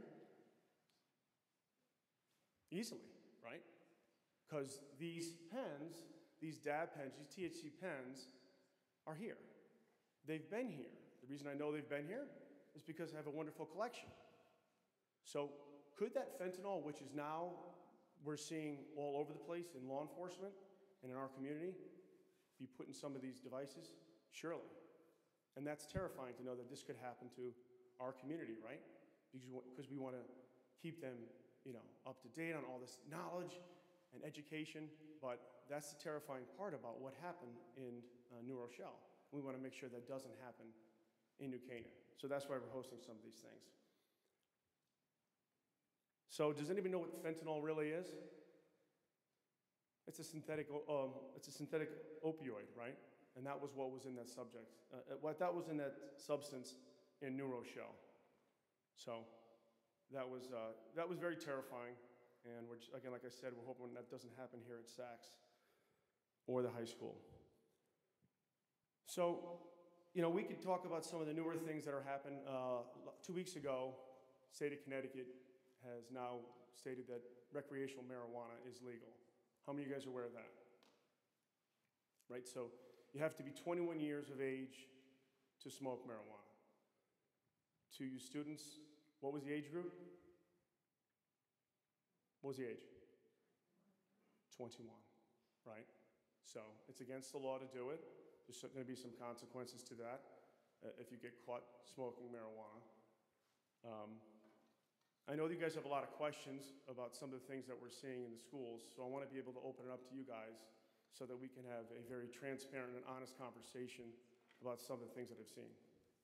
Easily, right? Because these pens, these dab pens, these T H C pens are here. They've been here. The reason I know they've been here is because I have a wonderful collection. So could that fentanyl, which is now we're seeing all over the place in law enforcement and in our community, be put in some of these devices? Surely. And that's terrifying to know that this could happen to our community, right? Because we want to keep them, you know, up to date on all this knowledge and education. But that's the terrifying part about what happened in uh, New Rochelle. We want to make sure that doesn't happen in New Canaan. So that's why we're hosting some of these things. So does anybody know what fentanyl really is? It's a synthetic, um, it's a synthetic opioid, right? And that was what was in that subject. Uh, what that was in that substance in New Rochelle. So that was uh, that was very terrifying. And we're just, again, like I said, we're hoping that doesn't happen here at Saks or the high school. So, you know, we could talk about some of the newer things that are happening. Uh, two weeks ago, the state of Connecticut has now stated that recreational marijuana is legal. How many of you guys are aware of that? Right, so you have to be twenty-one years of age to smoke marijuana. To you students, what was the age group? What was the age? twenty-one, right? So it's against the law to do it. There's going to be some consequences to that uh, if you get caught smoking marijuana. Um, I know that you guys have a lot of questions about some of the things that we're seeing in the schools, so I want to be able to open it up to you guys so that we can have a very transparent and honest conversation about some of the things that I've seen.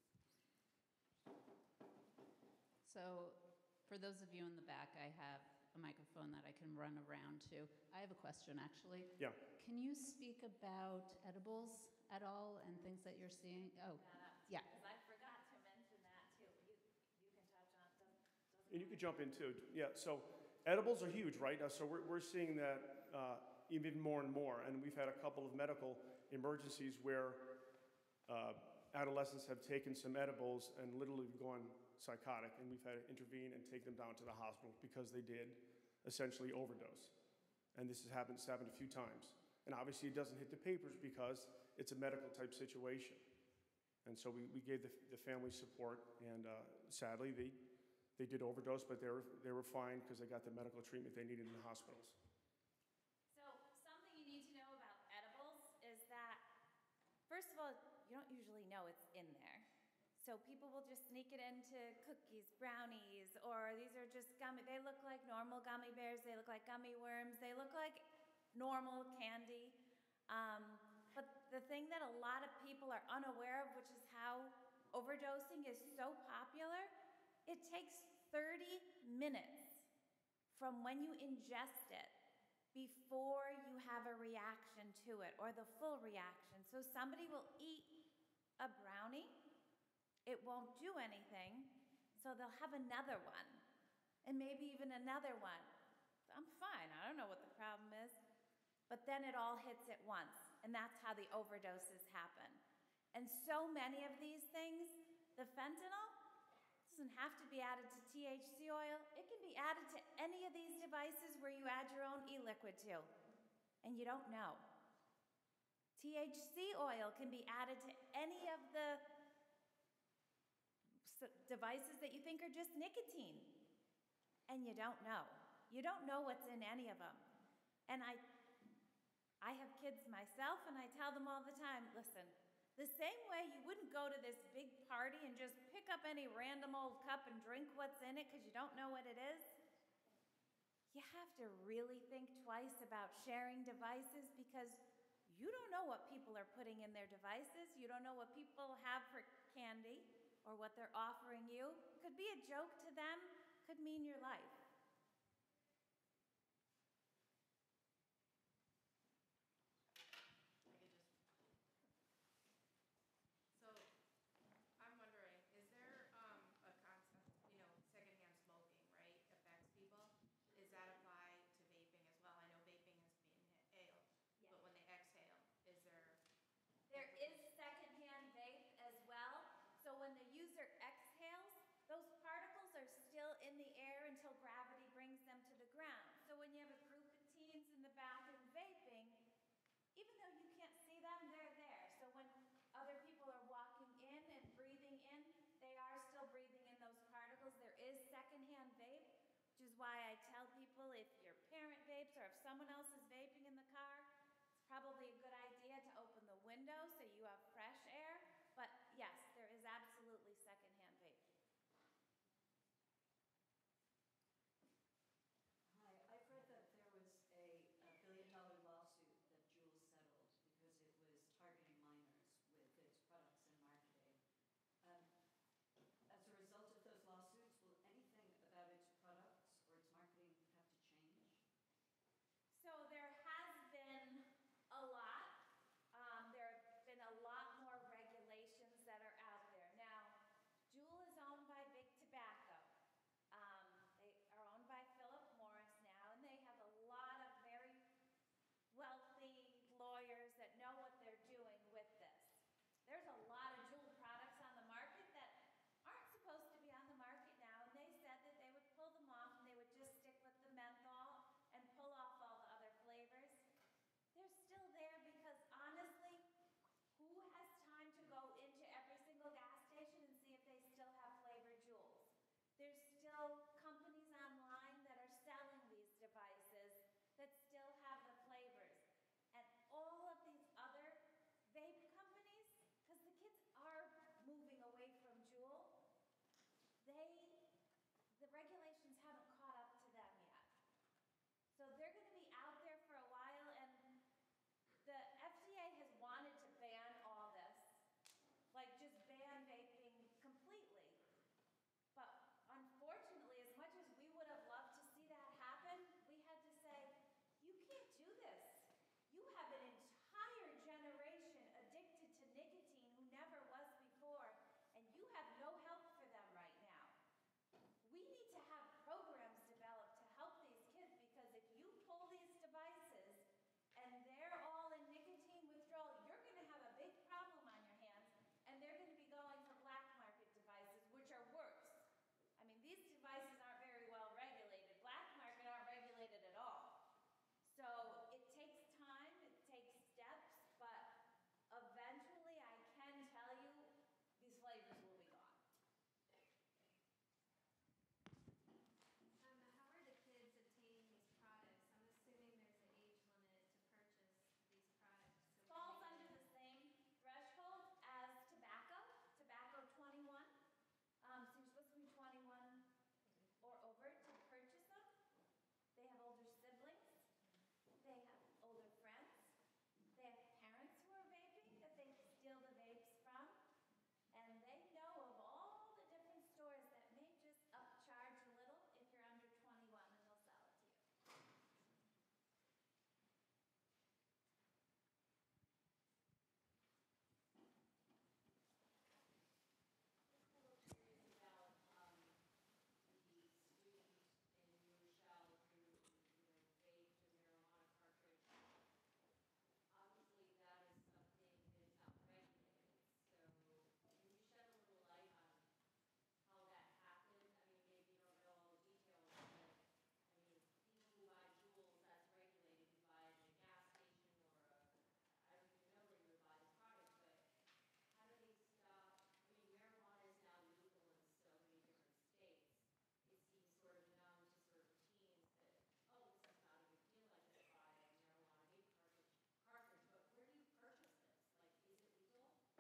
So for those of you in the back, I have a microphone that I can run around to. I have a question, actually.
Yeah.
Can you speak about edibles at all and things that you're seeing? Oh, yeah.
Because I forgot to mention that too. You, you can touch on it. Doesn't, doesn't
And you could jump in too. Yeah, so edibles are huge, right? Uh, so we're, we're seeing that uh, even more and more. And we've had a couple of medical emergencies where uh, adolescents have taken some edibles and literally gone psychotic. And we've had to intervene and take them down to the hospital because they did essentially overdose. And this has happened, it's happened a few times. And obviously it doesn't hit the papers because it's a medical type situation. And so we, we gave the, the family support, and uh, sadly they, they did overdose, but they were, they were fine because they got the medical treatment they needed in the hospitals.
So something you need to know about edibles is that first of all, you don't usually know it's in there. So people will just sneak it into cookies, brownies, or these are just gummy, they look like normal gummy bears, they look like gummy worms, they look like normal candy. Um, but the thing that a lot of people are unaware of, which is how overdosing is so popular, it takes thirty minutes from when you ingest it before you have a reaction to it, or the full reaction. So somebody will eat a brownie, it won't do anything, so they'll have another one, and maybe even another one. I'm fine, I don't know what the problem is. But then it all hits at once, and that's how the overdoses happen. And so many of these things, the fentanyl doesn't have to be added to T H C oil. It can be added to any of these devices where you add your own e-liquid to, and you don't know. T H C oil can be added to any of the devices that you think are just nicotine, and you don't know. You don't know what's in any of them. And I, I have kids myself, and I tell them all the time, listen, the same way you wouldn't go to this big party and just pick up any random old cup and drink what's in it because you don't know what it is, you have to really think twice about sharing devices, because you don't know what people are putting in their devices. You don't know what people have for candy or what they're offering you. Could be a joke to them, could mean your life.
So I'm wondering, is there um, a concept, you know, secondhand smoking, right, affects people? Is that apply to vaping as well? I know vaping is being inhaled,
Yeah.
but when they exhale, is there?
There is secondhand vape as well. So when the user exhales, those particles are still in the air until gravity brings them to the ground. So when you have a group of teens in the bathroom vaping, even though you can't see them, they're there. So when other people are walking in and breathing in, they are still breathing in those particles. There is secondhand vape, which is why I tell people, if your parent vapes or if someone else is vaping in the car, it's probably a good idea to open the window so you have fresh air. But yes, there is absolutely secondhand vape.
Hi, I've read that there was a, a billion dollar lawsuit that Juul settled because it was targeting minors with its products and marketing. Um, as a result of those lawsuits, will anything about its products or its marketing have to change?
So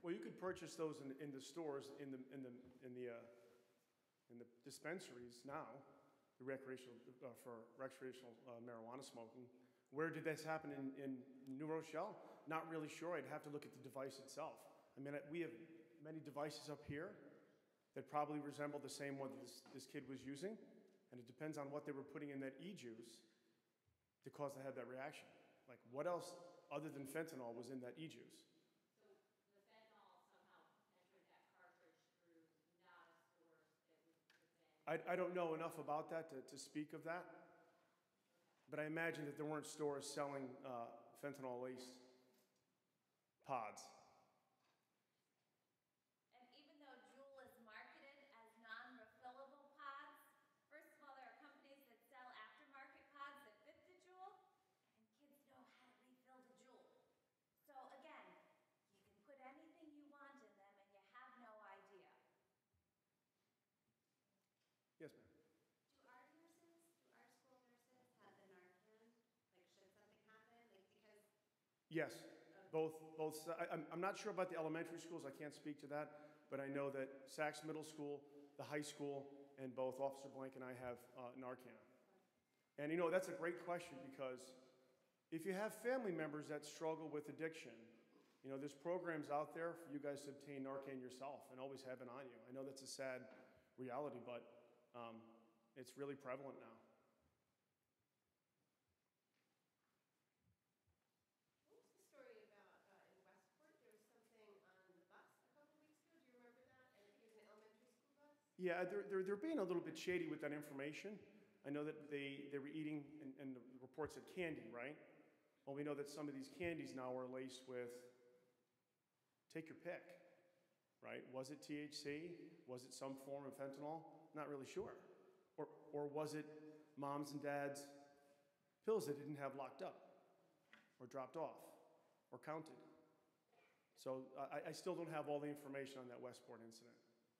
Well, you could purchase those in, in the stores, in the, in the, in the, uh, in the dispensaries now, the recreational, uh, for recreational uh, marijuana smoking. Where did this happen in, in New Rochelle? Not really sure. I'd have to look at the device itself. I mean, we have many devices up here that probably resemble the same one that this, this kid was using, and it depends on what they were putting in that e-juice to cause to have that reaction. Like, what else other than fentanyl was in that e-juice?
So the fentanyl somehow entered that cartridge through not a source that was within.
I, I don't know enough about that to, to speak of that, but I imagine that there weren't stores selling uh, fentanyl-laced pods.
And even though Juul is marketed as non-refillable pods, first of all, there are companies that sell aftermarket pods that fit the Juul, and kids know how to refill the Juul. So again, you can put anything you want in them and you have no idea.
Yes, ma'am.
Do our nurses, do our school nurses have the Narcan? Like, should something happen? Like, because,
Yes, both, both, si- I, I'm, I'm not sure about the elementary schools, I can't speak to that, but I know that Saks Middle School, the high school, and both Officer Blank and I have uh, Narcan. And you know, that's a great question, because if you have family members that struggle with addiction, you know, there's programs out there for you guys to obtain Narcan yourself and always have it on you. I know that's a sad reality, but um, it's really prevalent now.
what was the story about uh, in Westport? There was something on the bus a couple weeks ago. Do you remember that? And I think it was an elementary school bus.
Yeah, they're, they're, they're being a little bit shady with that information. I know that they, they were eating, and, and the report said candy, right? Well, we know that some of these candies now are laced with, take your pick, right? Was it T H C? Was it some form of fentanyl? Not really sure. Or, or was it mom's and dad's pills that didn't have locked up, or dropped off, or counted? So I, I still don't have all the information on that Westport incident.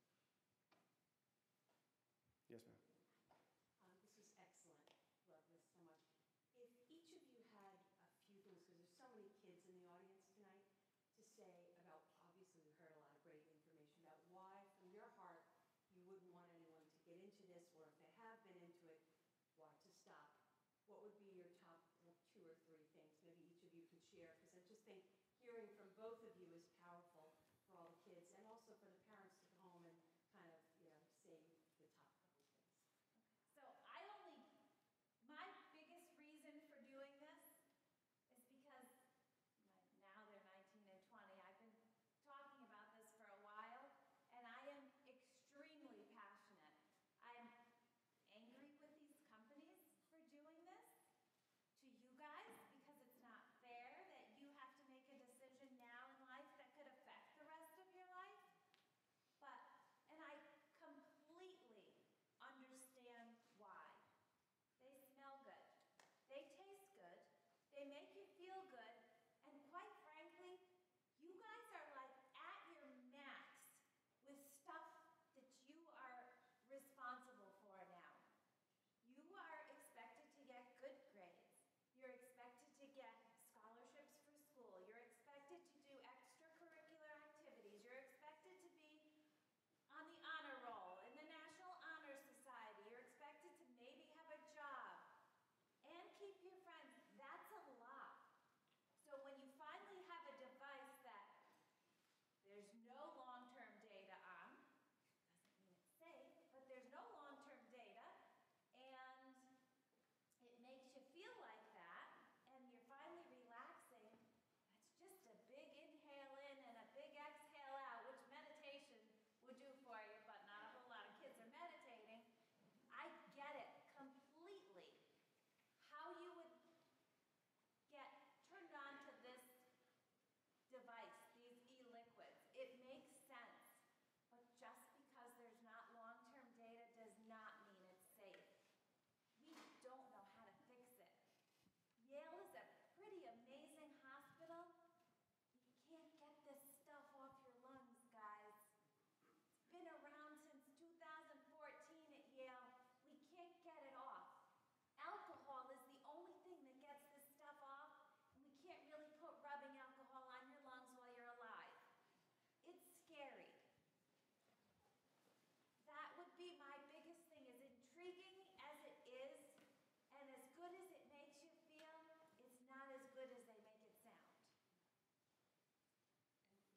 Yes, ma'am.
Um, this is excellent. Love this so much. If each of you had a few things, because there's so many kids in the audience tonight, to say about, obviously we heard a lot of great information about why, from your heart, you wouldn't want anyone to get into this, or if they have been into it, why to stop. What would be your top two or three things? Maybe each of you could share, because I just think hearing from both of you is powerful for all the kids, and also for the parents to go home and kind of, you know, say the top couple things.
So I only, my biggest reason for doing this is because my- now they're nineteen and twenty. I've been talking about this for a while, and I am extremely passionate. I'm angry with these companies for doing this to you guys, because it's not fair that you have to make a decision now in life that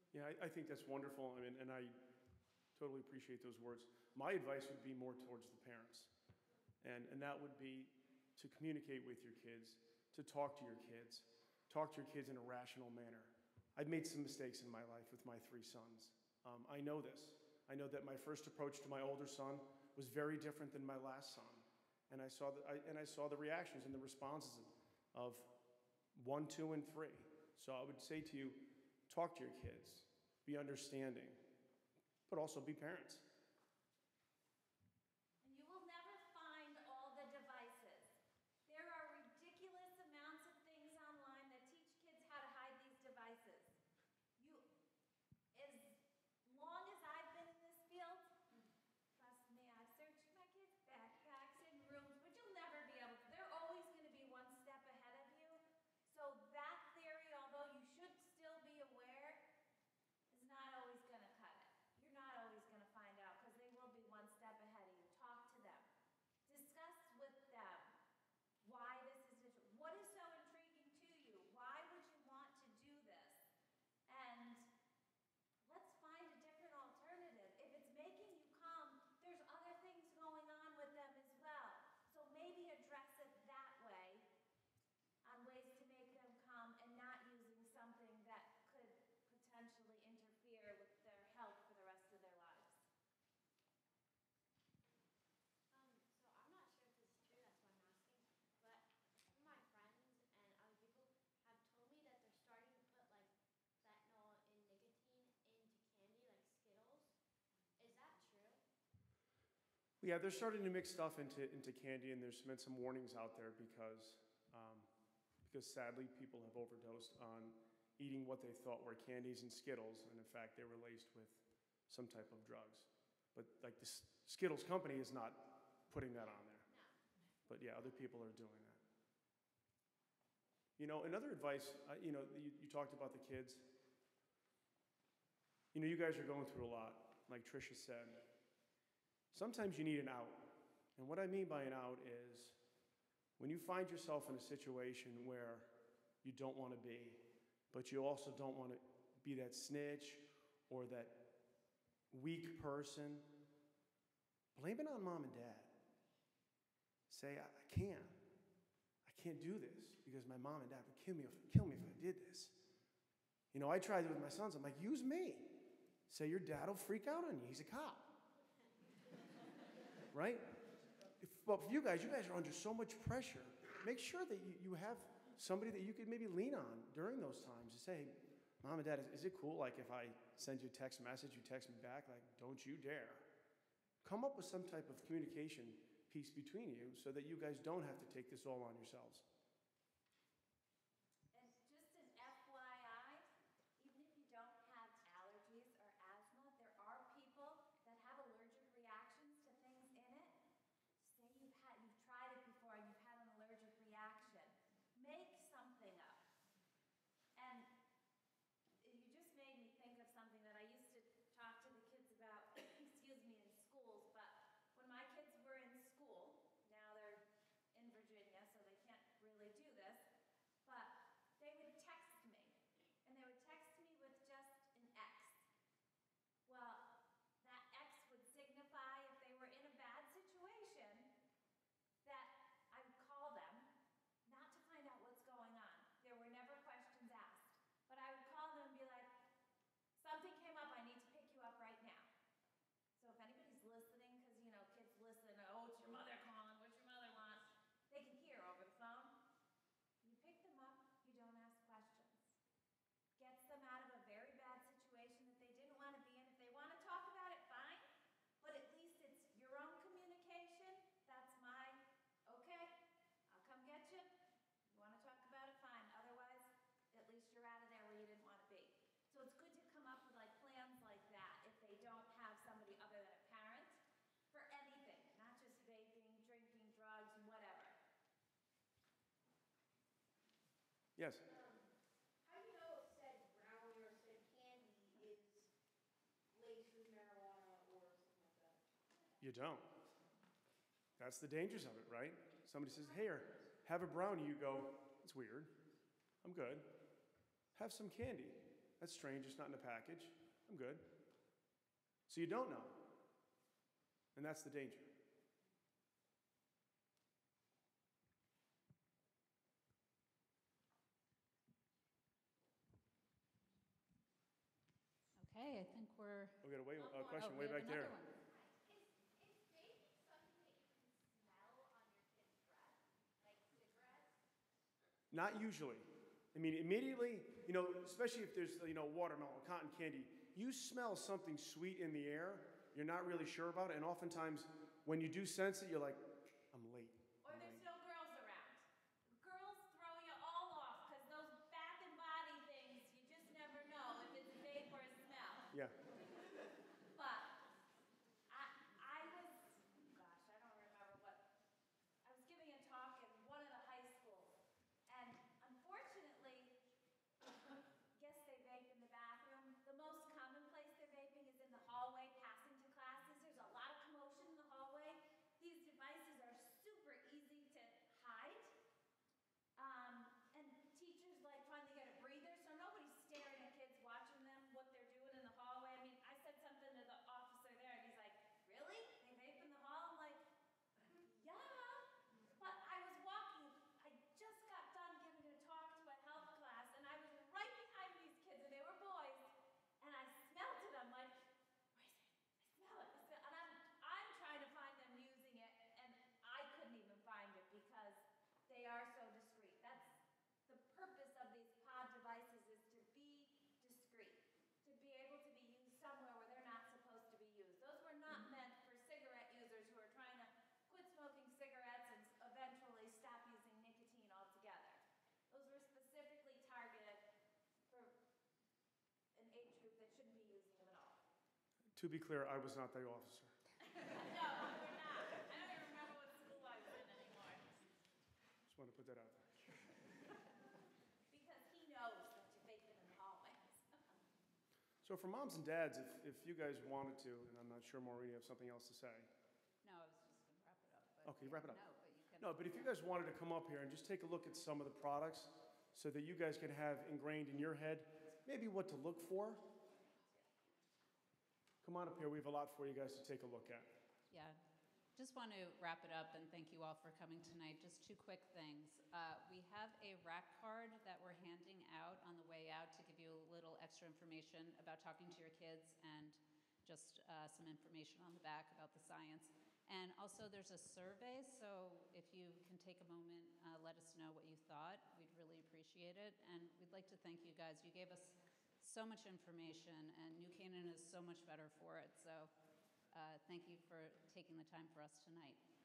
Yeah, I, I think that's wonderful, I mean, and I totally appreciate those words. My advice would be more towards the parents, and, and that would be to communicate with your kids, to talk to your kids, talk to your kids in a rational manner. I've made some mistakes in my life with my three sons. Um, I know this. I know that my first approach to my older son was very different than my last son, and I saw the, I, and I saw the reactions and the responses of one, two, and three. So I would say to you, talk to your kids, be understanding, but also be parents.
And you will never find all the devices. There are ridiculous amounts of things online that teach kids how to hide these devices. You, as long as I've been in this field, trust me, I've searched my kids' backpacks and rooms, but you'll never be able to. They're always going to be one step ahead of you. So that theory, although you should still be aware, is not always going to cut it. You're not always going to find out because they will be one step ahead of you. Talk to them. Discuss with them why this is different. What is so intriguing to you? Why would you want to do this? And let's find a different alternative. If it's making you calm, there's other things going on with them as well. So maybe address it that way on ways to make them calm and not using something that could potentially interfere with their health for the rest of their lives.
Um, so I'm not sure if this is true, that's why I'm asking, but some of my friends and other people have told me that they're starting to put like fentanyl and nicotine into candy like Skittles. Is that true?
Yeah, they're starting to mix stuff into, into candy, and there's been some warnings out there because, um, because sadly people have overdosed on eating what they thought were candies and Skittles, and in fact they were laced with some type of drugs. But like the Skittles company is not putting that on there.
No.
But yeah, other people are doing that. You know, another advice, uh, you know, you, you talked about the kids. You know, you guys are going through a lot, like Tricia said. Sometimes you need an out. And what I mean by an out is when you find yourself in a situation where you don't want to be, but you also don't want to be that snitch or that weak person, blame it on mom and dad. Say, I, I can't. I can't do this because my mom and dad would kill me if, kill me if I did this. You know, I tried it with my sons. I'm like, use me. Say your dad will freak out on you. He's a cop. Right? If, but for you guys, you guys are under so much pressure. Make sure that you, you have somebody that you could maybe lean on during those times to say, Mom and Dad, is, is it cool, like, if I send you a text message, you text me back, like, don't you dare. Come up with some type of communication piece between you so that you guys don't have to take this all on yourselves.
And just an F Y I, even if you don't have allergies or asthma, there are people that have allergic reactions to things in it. Say you've had, you've tried it before and you've had an allergic reaction. Make something up. And you just made me think of something that I used to talk to the kids about, excuse me, in schools, but when my kids were in school, now they're in Virginia, so they can't really do this, but they would text me, and they would text me with just an X. Well, that X would signify if they were in a bad situation that I would call them, not to find out what's going on. There were never questions asked. But I would call them and be like, something came up, I need to pick you up right now. So if anybody's listening, because, you know, kids listen, oh, it's your mother calling, what's your mother want? They can hear over the phone. You pick them up, you don't ask questions. Gets them out of a very bad situation that they didn't want to be in. If they want to talk about it, fine. But at least it's your own communication. That's my, okay, I'll come get you. You want to talk about it, fine. Otherwise, at least you're out of there where you didn't want to be. So it's good to come up with like plans like that if they don't have somebody other than a parent for anything, not just vaping, drinking, drugs, whatever.
Yes?
Um, how do you know if said brownie or said candy is laced with marijuana or something like that?
You don't. That's the dangers of it, right? Somebody says, here, have a brownie. You go, it's weird. I'm good. Have some candy. That's strange. It's not in the package. I'm good. So you don't know. And that's the danger.
Okay, I think we're.
We got a, way,
oh,
a question
oh,
way
we have
back there.
another one.
Is, is vaping something that you can smell on your kid's breath? Like cigarettes?
Not usually. I mean, immediately, you know, especially if there's, you know, watermelon, cotton candy, you smell something sweet in the air, you're not really sure about it, and oftentimes when you do sense it, you're like, I'm late.
Or
I'm
there's
late.
no girls around. Girls throw you all off because those bath and body things, you just never know if it's a vape or a smell.
Yeah.
But I, I was, gosh, I don't remember what, I was giving a talk in one of the high schools, and unfortunately, yes, they vape in the bathroom. The most common place they're vaping is in the hallway, passing to classes. There's a lot of commotion in the hallway. These devices are super easy to hide. Um, and teachers like finally get a breather, so nobody's staring at kids watching them, what they're doing in the hallway. I mean, I said something to the officer there, and he's like, really? They vape in the hall? I'm like, yeah. But I was walking, I just got done giving a talk to a health class, and I was right behind these kids, and they were boys, and I smelled it. I'm like, where is it? I smell it. I smell, and I'm, I'm trying to find them using it, and I couldn't even find it because they are so discreet. That's the purpose of these pod devices, is to be discreet, to be able to be used somewhere where they're not supposed to be used. Those were not meant for cigarette users who are trying to quit smoking cigarettes and s- eventually stop using nicotine altogether. Those were specifically targeted for an age group that shouldn't be using them at all.
To be clear, I was not the officer.
No, we're not. I don't even remember what school I was in anymore.
Just want to put that out there.
Because he knows that you vape it in the hallways.
So for moms and dads, if, if you guys wanted to, and I'm not sure, Maureen, you have something else to say.
No, I was just going to wrap it up. But
Okay, wrap it up.
No, but you can.
No, but if you guys wanted to come up here and just take a look at some of the products so that you guys can have ingrained in your head maybe what to look for, come on up here. We have a lot for you guys to take a look at.
Yeah, just want to wrap it up and thank you all for coming tonight. Just two quick things. Uh, we have a rack card that we're handing out on the way out to give you a little extra information about talking to your kids, and just uh, some information on the back about the science. And also there's a survey, so if you can take a moment, uh, let us know what you thought. We'd really appreciate it. And we'd like to thank you guys. You gave us so much information, and New Canaan is so much better for it. So uh, thank you for taking the time for us tonight.